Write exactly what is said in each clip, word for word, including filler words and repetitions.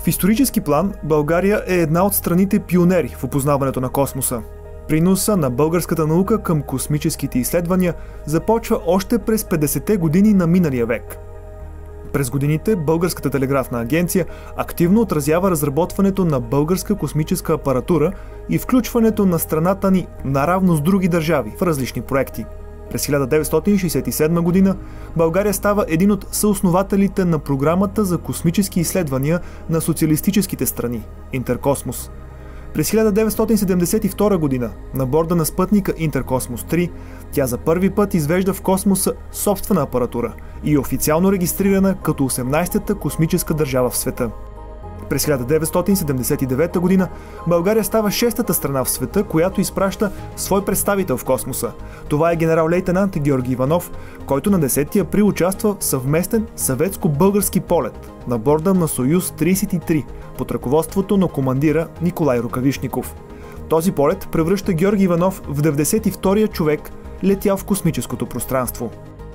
В исторически план България е една от страните пионери в опознаването на космоса. Приноса на българската наука към космическите изследвания започва още през петдесетте години на миналия век. През годините Българската телеграфна агенция активно отразява разработването на българска космическа апаратура и включването на страната ни наравно с други държави в различни проекти. През хиляда деветстотин шейсет и седма година България става един от съоснователите на програмата за космически изследвания на социалистическите страни – Интеркосмос. През хиляда деветстотин седемдесет и втора година на борда на спътника Интеркосмос три тя за първи път извежда в космоса собствена апаратура и е официално регистрирана като осемнадесетата космическа държава в света. През хиляда деветстотин седемдесет и девета година България става шестата страна в света, която изпраща свой представител в космоса. Това е генерал-лейтенант Георги Иванов, който на десети април участва в съвместен съветско-български полет на борда на Союз тридесет и три под ръководството на командира Николай Рукавишников. Този полет превръща Георги Иванов в деветдесет и втория човек, летял в космическото пространство.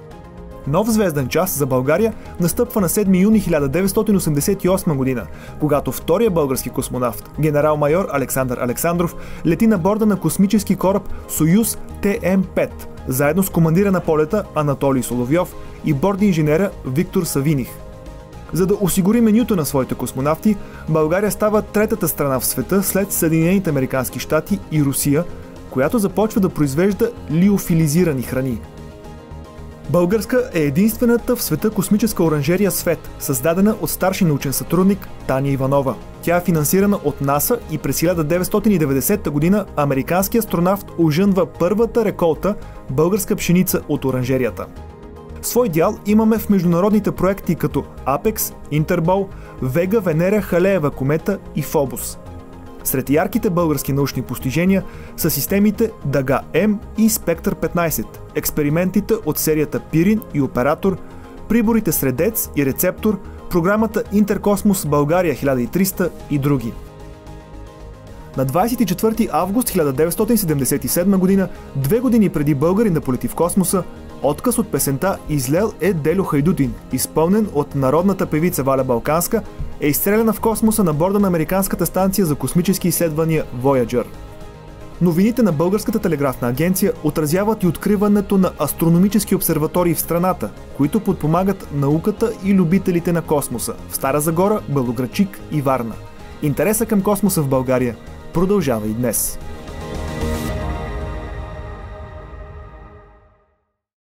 Нов звезден час за България настъпва на седми юни хиляда деветстотин осемдесет и осма година, когато втория български космонавт, генерал-майор Александър Александров, лети на борда на космически кораб Союз Т М пет, заедно с командира на полета Анатолий Соловйов и борд-инженера Виктор Савиних. За да осигури менюто на своите космонавти, България става третата страна в света след Съединените американски щати и Русия, която започва да произвежда лиофилизирани храни. Българска е единствената в света космическа оранжерия Свет, създадена от старши научен сътрудник Таня Иванова. Тя е финансирана от НАСА и през хиляда деветстотин и деветдесета година американски астронавт ожънва първата реколта българска пшеница от оранжерията. Свой дял имаме в международните проекти като Апекс, Интербол, Вега, Венера, Халеева комета и Фобос. Сред ярките български научни постижения са системите Дага-М и Спектър петнадесет, експериментите от серията Пирин и Оператор, приборите Средец и Рецептор, програмата Интеркосмос България хиляда и триста и други. На двадесет и четвърти август хиляда деветстотин седемдесет и седма година, две години преди българин да полети в космоса, отказ от песента "Излел е Дельо Хайдутин", изпълнен от народната певица Валя Балканска, е изстреляна в космоса на борда на американската станция за космически изследвания Voyager. Новините на Българската телеграфна агенция отразяват и откриването на астрономически обсерватории в страната, които подпомагат науката и любителите на космоса в Стара Загора, Белоградчик и Варна. Интересът към космоса в България продължава и днес.